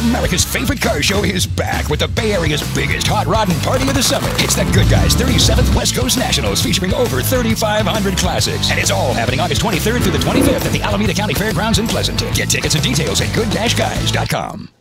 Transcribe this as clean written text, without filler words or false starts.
America's favorite car show is back with the Bay Area's biggest hot rodding party of the summer. It's the Goodguys 37th West Coast Nationals featuring over 3,500 classics. And it's all happening August 23rd through the 25th at the Alameda County Fairgrounds in Pleasanton. Get tickets and details at good-guys.com.